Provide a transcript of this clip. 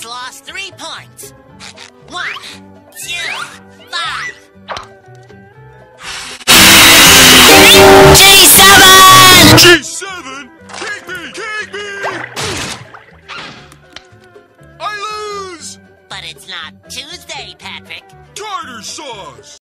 lost 3 points. 1, 2, 5. G7! G7? Kick me! Kick me! I lose! But it's not Tuesday, Patrick. Tartar sauce!